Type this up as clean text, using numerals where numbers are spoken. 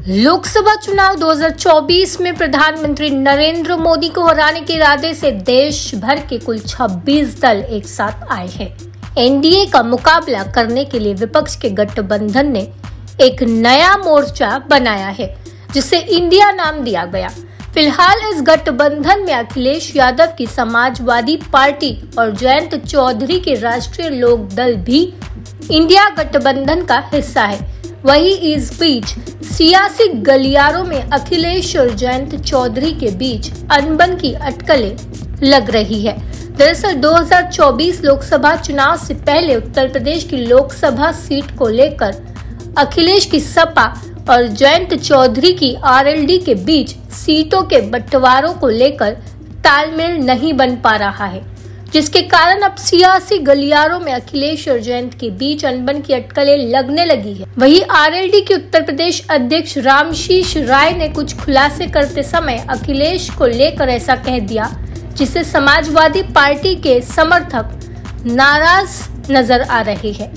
लोकसभा चुनाव 2024 में प्रधानमंत्री नरेंद्र मोदी को हराने के इरादे से देश भर के कुल 26 दल एक साथ आए हैं। एनडीए का मुकाबला करने के लिए विपक्ष के गठबंधन ने एक नया मोर्चा बनाया है, जिसे इंडिया नाम दिया गया। फिलहाल इस गठबंधन में अखिलेश यादव की समाजवादी पार्टी और जयंत चौधरी के राष्ट्रीय लोक दल भी इंडिया गठबंधन का हिस्सा है। वहीं इस बीच सियासी गलियारों में अखिलेश और जयंत चौधरी के बीच अनबन की अटकलें लग रही है। दरअसल 2024 लोकसभा चुनाव से पहले उत्तर प्रदेश की लोकसभा सीट को लेकर अखिलेश की सपा और जयंत चौधरी की आरएलडी के बीच सीटों के बंटवारों को लेकर तालमेल नहीं बन पा रहा है, जिसके कारण अब सियासी गलियारों में अखिलेश और जयंत के बीच अनबन की अटकलें लगने लगी है। वहीं आरएलडी के उत्तर प्रदेश अध्यक्ष रामशीष राय ने कुछ खुलासे करते समय अखिलेश को लेकर ऐसा कह दिया, जिससे समाजवादी पार्टी के समर्थक नाराज नजर आ रहे हैं।